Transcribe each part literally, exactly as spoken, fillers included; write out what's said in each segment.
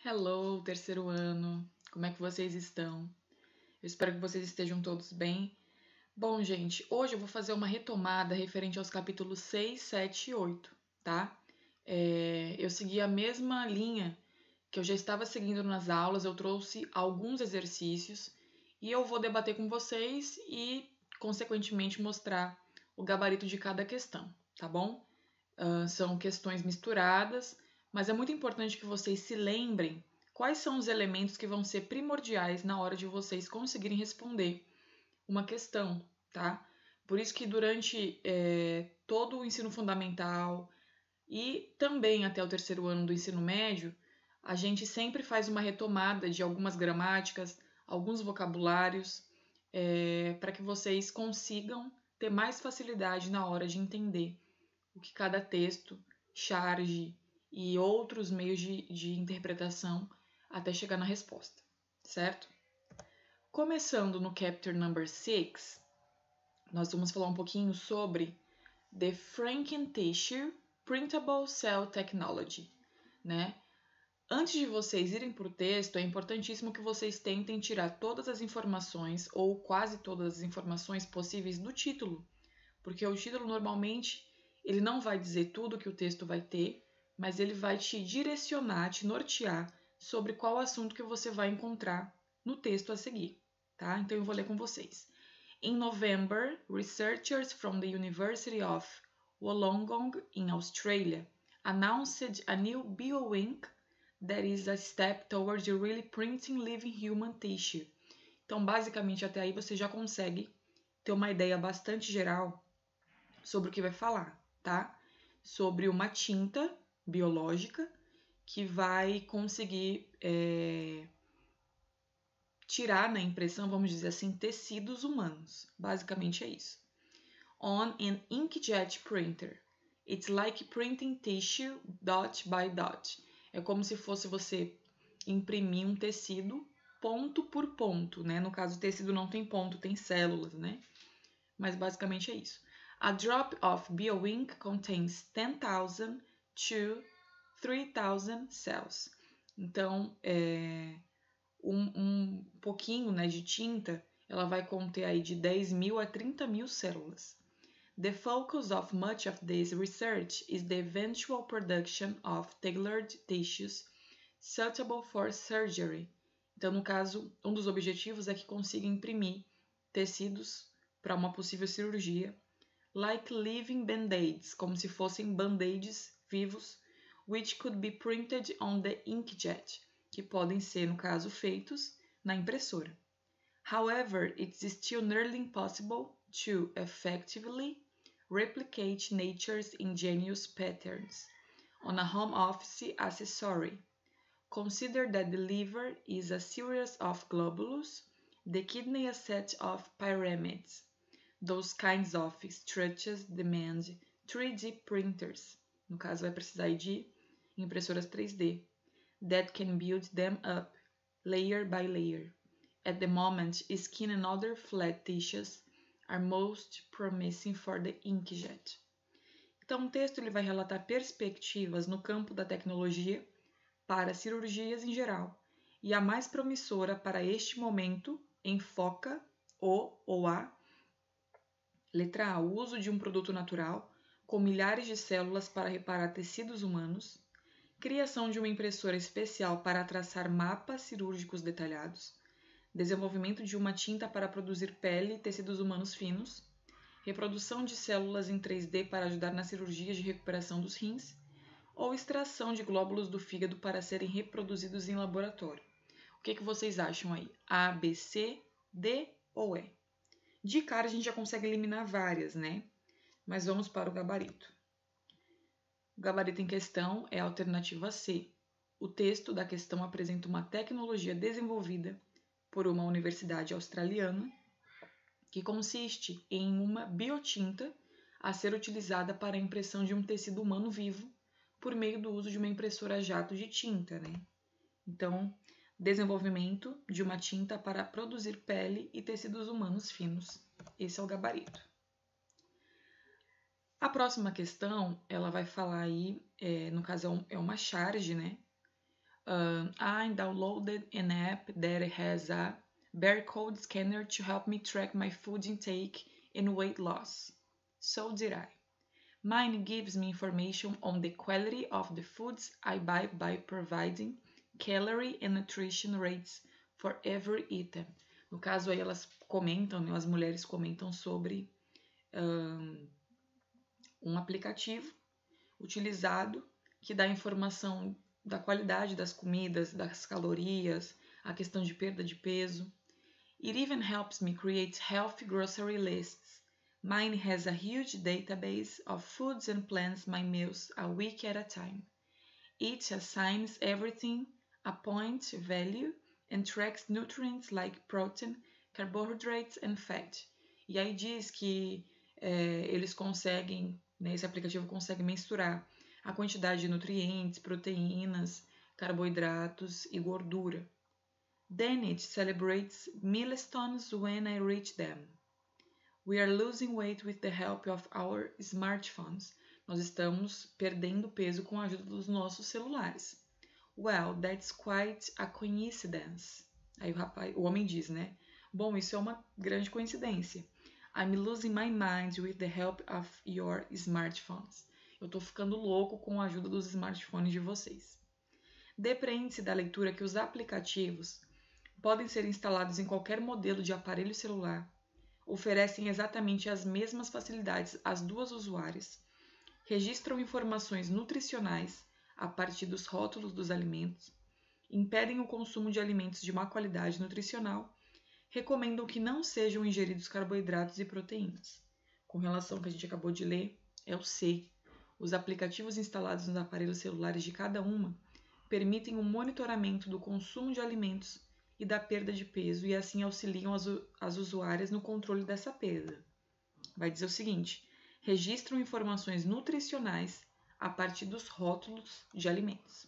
Hello, terceiro ano. Como é que vocês estão? Eu espero que vocês estejam todos bem. Bom, gente, hoje eu vou fazer uma retomada referente aos capítulos seis, sete e oito, tá? É, eu segui a mesma linha que eu já estava seguindo nas aulas, eu trouxe alguns exercícios e eu vou debater com vocês e, consequentemente, mostrar o gabarito de cada questão, tá bom? Uh, são questões misturadas, mas é muito importante que vocês se lembrem quais são os elementos que vão ser primordiais na hora de vocês conseguirem responder uma questão, tá? Por isso que durante é, todo o ensino fundamental e também até o terceiro ano do ensino médio, a gente sempre faz uma retomada de algumas gramáticas, alguns vocabulários, é, para que vocês consigam ter mais facilidade na hora de entender o que cada texto, charge e outros meios de, de interpretação até chegar na resposta, certo? Começando no chapter number six, nós vamos falar um pouquinho sobre The Franken Tissue Printable Cell Technology, né? Antes de vocês irem para o texto, é importantíssimo que vocês tentem tirar todas as informações, ou quase todas as informações possíveis do título, porque o título normalmente ele não vai dizer tudo que o texto vai ter, mas ele vai te direcionar, te nortear sobre qual assunto que você vai encontrar no texto a seguir, tá? Então eu vou ler com vocês. In November, researchers from the University of Wollongong in Australia announced a new bioink that is a step towards really printing living human tissue. Então, basicamente, até aí você já consegue ter uma ideia bastante geral sobre o que vai falar, tá? Sobre uma tinta biológica que vai conseguir é, tirar na impressão, vamos dizer assim, tecidos humanos. Basicamente é isso. On an inkjet printer. It's like printing tissue dot by dot. É como se fosse você imprimir um tecido ponto por ponto, né? No caso, o tecido não tem ponto, tem células, né? Mas basicamente é isso. A drop of bioink contains ten thousand to three thousand cells. Então, é, um, um pouquinho, né, de tinta, ela vai conter aí de dez mil a trinta mil células. The focus of much of this research is the eventual production of tailored tissues suitable for surgery. Então, no caso, um dos objetivos é que consiga imprimir tecidos para uma possível cirurgia, like living band-aids, como se fossem band-aids vivos, which could be printed on the inkjet, que podem ser, no caso, feitos na impressora. However, it's still nearly impossible to effectively replicate nature's ingenious patterns on a home office accessory. Consider that the liver is a series of globules, the kidney a set of pyramids. Those kinds of structures demand three D printers. No caso, vai precisar de impressoras três D. That can build them up, layer by layer. At the moment, skin and other flat tissues are most promising for the inkjet. Então, o texto ele vai relatar perspectivas no campo da tecnologia para cirurgias em geral, e a mais promissora para este momento enfoca o ou a letra A, o uso de um produto natural com milhares de células para reparar tecidos humanos, criação de uma impressora especial para traçar mapas cirúrgicos detalhados, desenvolvimento de uma tinta para produzir pele e tecidos humanos finos, reprodução de células em três D para ajudar na cirurgia de recuperação dos rins, ou extração de glóbulos do fígado para serem reproduzidos em laboratório. O que, que vocês acham aí? A, B, C, D ou E? De cara a gente já consegue eliminar várias, né? Mas vamos para o gabarito. O gabarito em questão é a alternativa C. O texto da questão apresenta uma tecnologia desenvolvida por uma universidade australiana que consiste em uma biotinta a ser utilizada para a impressão de um tecido humano vivo por meio do uso de uma impressora a jato de tinta, né? Então, desenvolvimento de uma tinta para produzir pele e tecidos humanos finos. Esse é o gabarito. A próxima questão, ela vai falar aí, é, no caso é uma charge, né? Um, I downloaded an app that has a barcode scanner to help me track my food intake and weight loss. So did I. Mine gives me information on the quality of the foods I buy by providing calorie and nutrition rates for every item. No caso aí elas comentam, né, as mulheres comentam sobre um, um aplicativo utilizado que dá informação da qualidade das comidas, das calorias, a questão de perda de peso. It even helps me create healthy grocery lists. Mine has a huge database of foods and plans my meals a week at a time. It assigns everything a point value and tracks nutrients like protein, carbohydrates and fat. E aí diz que é, eles conseguem, né, esse aplicativo consegue mensurar a quantidade de nutrientes, proteínas, carboidratos e gordura. Then it celebrates milestones when I reach them. We are losing weight with the help of our smartphones. Nós estamos perdendo peso com a ajuda dos nossos celulares. Well, that's quite a coincidence. Aí o, rapaz, o homem diz, né? Bom, isso é uma grande coincidência. I'm losing my mind with the help of your smartphones. Eu tô ficando louco com a ajuda dos smartphones de vocês. Depreende-se da leitura que os aplicativos podem ser instalados em qualquer modelo de aparelho celular, oferecem exatamente as mesmas facilidades às duas usuárias, registram informações nutricionais a partir dos rótulos dos alimentos, impedem o consumo de alimentos de má qualidade nutricional, recomendam que não sejam ingeridos carboidratos e proteínas. Com relação ao que a gente acabou de ler, é o C. Os aplicativos instalados nos aparelhos celulares de cada uma permitem o monitoramento do consumo de alimentos e da perda de peso e assim auxiliam as, as usuárias no controle dessa perda. Vai dizer o seguinte: registram informações nutricionais a partir dos rótulos de alimentos.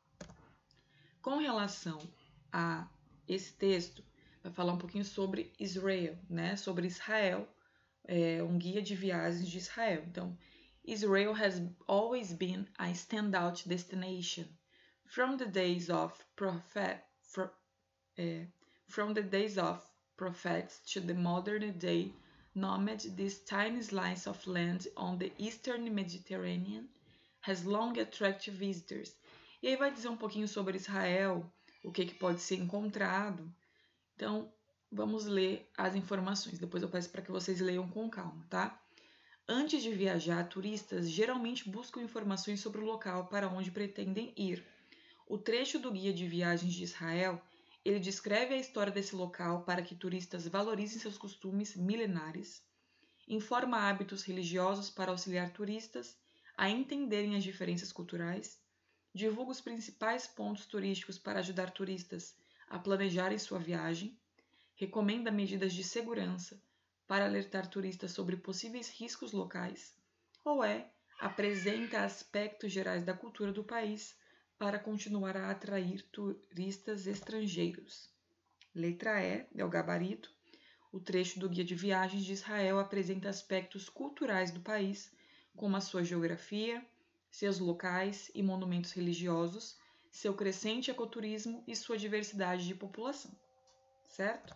Com relação a esse texto, vai falar um pouquinho sobre Israel, né? Sobre Israel, é, um guia de viagens de Israel. Então, Israel has always been a standout destination. From the days of prophet, for, uh, from the days of prophets to the modern day nomad, this tiny slice of land on the eastern Mediterranean has long attracted visitors. E aí vai dizer um pouquinho sobre Israel, o que, que pode ser encontrado. Então, vamos ler as informações. Depois eu peço para que vocês leiam com calma, tá? Antes de viajar, turistas geralmente buscam informações sobre o local para onde pretendem ir. O trecho do Guia de Viagens de Israel, ele descreve a história desse local para que turistas valorizem seus costumes milenares, informa hábitos religiosos para auxiliar turistas a entenderem as diferenças culturais, divulga os principais pontos turísticos para ajudar turistas a planejarem sua viagem, recomenda medidas de segurança para alertar turistas sobre possíveis riscos locais, ou é, apresenta aspectos gerais da cultura do país para continuar a atrair turistas estrangeiros. Letra E é o gabarito. O trecho do Guia de Viagens de Israel apresenta aspectos culturais do país, como a sua geografia, seus locais e monumentos religiosos, seu crescente ecoturismo e sua diversidade de população. Certo?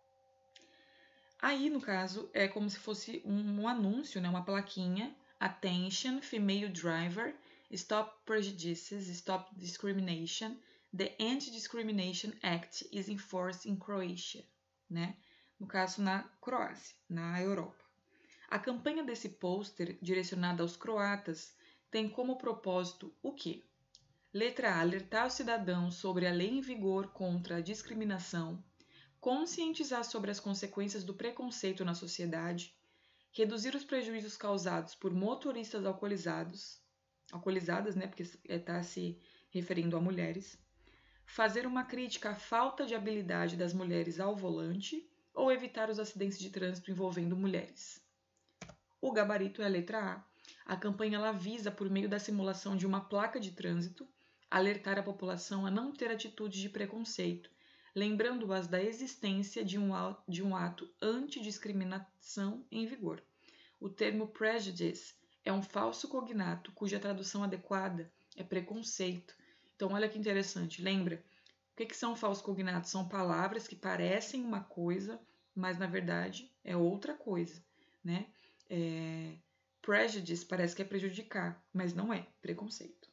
Aí, no caso, é como se fosse um, um anúncio, né? Uma plaquinha. Attention, female driver, stop prejudices, stop discrimination. The Anti-Discrimination Act is in force in Croatia, né? No caso, na Croácia, na Europa. A campanha desse pôster, direcionada aos croatas, tem como propósito o quê? Letra A. Alertar os cidadãos sobre a lei em vigor contra a discriminação, conscientizar sobre as consequências do preconceito na sociedade, reduzir os prejuízos causados por motoristas alcoolizados, alcoolizadas, né, porque está se referindo a mulheres, fazer uma crítica à falta de habilidade das mulheres ao volante ou evitar os acidentes de trânsito envolvendo mulheres. O gabarito é a letra A. A campanha ela visa, por meio da simulação de uma placa de trânsito, alertar a população a não ter atitudes de preconceito, lembrando-as da existência de um, de um ato antidiscriminação em vigor. O termo prejudice é um falso cognato cuja tradução adequada é preconceito. Então, olha que interessante. Lembra? O que, que são falsos cognatos? São palavras que parecem uma coisa, mas na verdade é outra coisa, né? É, prejudice parece que é prejudicar, mas não é, preconceito.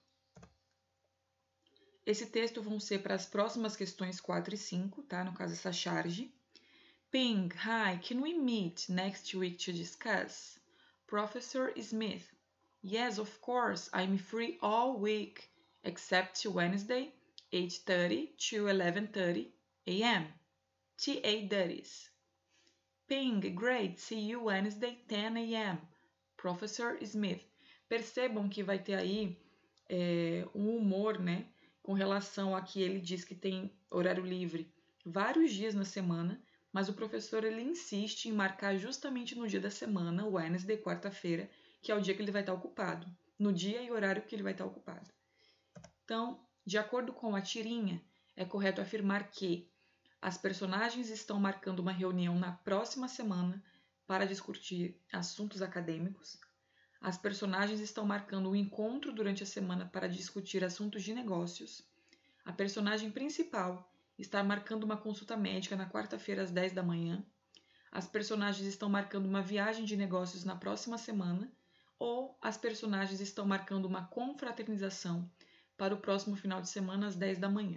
Esse texto vão ser para as próximas questões quatro e cinco, tá? No caso, essa charge. Ping, hi, can we meet next week to discuss? Professor Smith, yes, of course, I'm free all week, except Wednesday, eight thirty to eleven thirty a m T A duties. Ping, great, see you Wednesday, ten a m Professor Smith. Percebam que vai ter aí é, um humor, né? Com relação a que ele diz que tem horário livre vários dias na semana, mas o professor ele insiste em marcar justamente no dia da semana, Wednesday, quarta-feira, que é o dia que ele vai estar ocupado, no dia e horário que ele vai estar ocupado. Então, de acordo com a tirinha, é correto afirmar que as personagens estão marcando uma reunião na próxima semana para discutir assuntos acadêmicos. As personagens estão marcando um encontro durante a semana para discutir assuntos de negócios. A personagem principal está marcando uma consulta médica na quarta-feira às dez da manhã. As personagens estão marcando uma viagem de negócios na próxima semana. Ou as personagens estão marcando uma confraternização para o próximo final de semana às dez da manhã.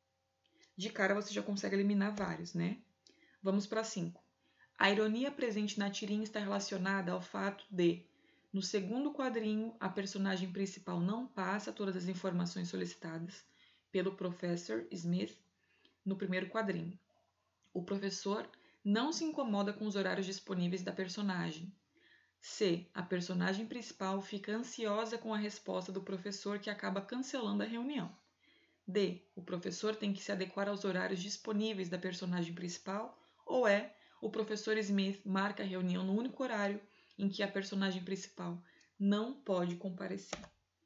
De cara você já consegue eliminar vários, né? Vamos para cinco. A ironia presente na tirinha está relacionada ao fato de, no segundo quadrinho, a personagem principal não passa todas as informações solicitadas pelo Professor Smith no primeiro quadrinho. O professor não se incomoda com os horários disponíveis da personagem. C. A personagem principal fica ansiosa com a resposta do professor que acaba cancelando a reunião. D. O professor tem que se adequar aos horários disponíveis da personagem principal. Ou E. O professor Smith marca a reunião no único horário em que a personagem principal não pode comparecer.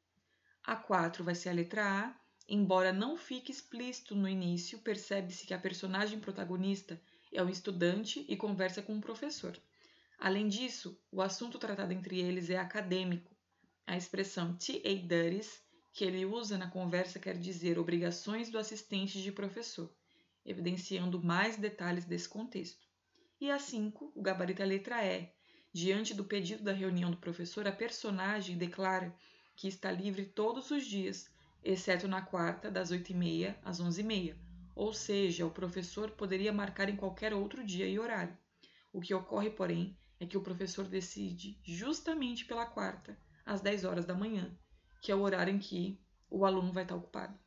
A quatro vai ser a letra A. Embora não fique explícito no início, percebe-se que a personagem protagonista é um estudante e conversa com um professor. Além disso, o assunto tratado entre eles é acadêmico. A expressão T A duties, que ele usa na conversa, quer dizer obrigações do assistente de professor, evidenciando mais detalhes desse contexto. E a cinco, o gabarito é a letra E. Diante do pedido da reunião do professor, a personagem declara que está livre todos os dias, exceto na quarta, das oito e meia às onze e meia. Ou seja, o professor poderia marcar em qualquer outro dia e horário. O que ocorre, porém, é que o professor decide justamente pela quarta, às dez horas da manhã, que é o horário em que o aluno vai estar ocupado.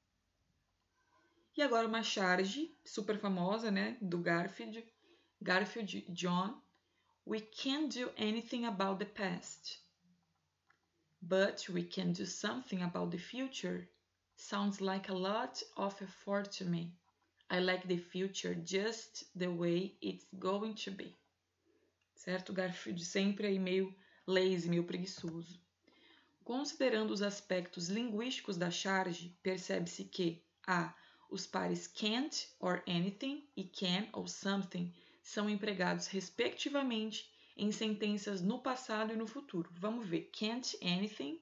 E agora uma charge super famosa, né, do Garfield, Garfield John. We can't do anything about the past, but we can do something about the future. Sounds like a lot of effort to me. I like the future just the way it's going to be. Certo? Garfield sempre aí meio lazy, meio preguiçoso. Considerando os aspectos linguísticos da charge, percebe-se que a. Os pares can't or anything e can ou something são empregados respectivamente em sentenças no passado e no futuro. Vamos ver. Can't anything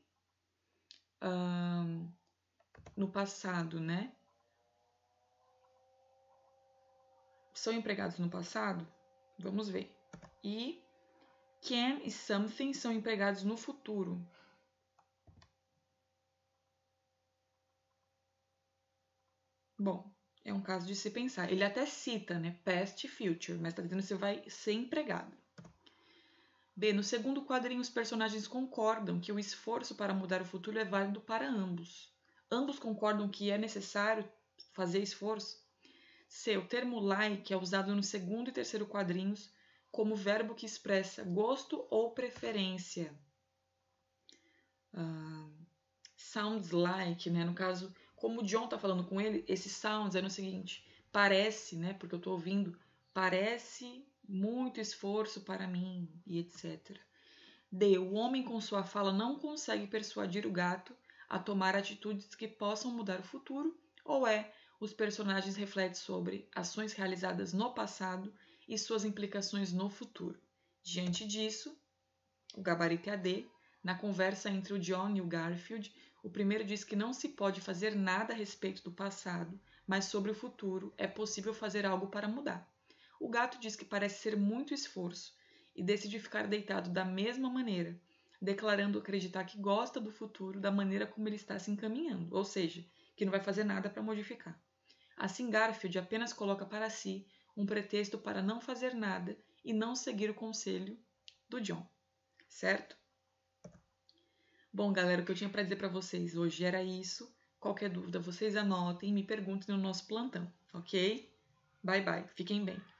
um, no passado, né? São empregados no passado? Vamos ver. E can e something são empregados no futuro. Bom, é um caso de se pensar. Ele até cita, né, past e future, mas está dizendo que você vai ser empregado. B. No segundo quadrinho, os personagens concordam que o esforço para mudar o futuro é válido para ambos. Ambos concordam que é necessário fazer esforço. C. O termo like é usado no segundo e terceiro quadrinhos como verbo que expressa gosto ou preferência. Uh, sounds like, né, no caso... Como o John está falando com ele, esse sounds é no seguinte, parece, né, porque eu estou ouvindo, parece muito esforço para mim, e etcétera. D. O homem com sua fala não consegue persuadir o gato a tomar atitudes que possam mudar o futuro, ou é, os personagens refletem sobre ações realizadas no passado e suas implicações no futuro. Diante disso, o gabarito é a D. Na conversa entre o John e o Garfield, O primeiro diz que não se pode fazer nada a respeito do passado, mas sobre o futuro é possível fazer algo para mudar. O gato diz que parece ser muito esforço e decide ficar deitado da mesma maneira, declarando acreditar que gosta do futuro da maneira como ele está se encaminhando, ou seja, que não vai fazer nada para modificar. Assim, Garfield apenas coloca para si um pretexto para não fazer nada e não seguir o conselho do John, certo? Bom, galera, o que eu tinha para dizer para vocês hoje era isso. Qualquer dúvida, vocês anotem e me perguntem no nosso plantão, ok? Bye, bye. Fiquem bem.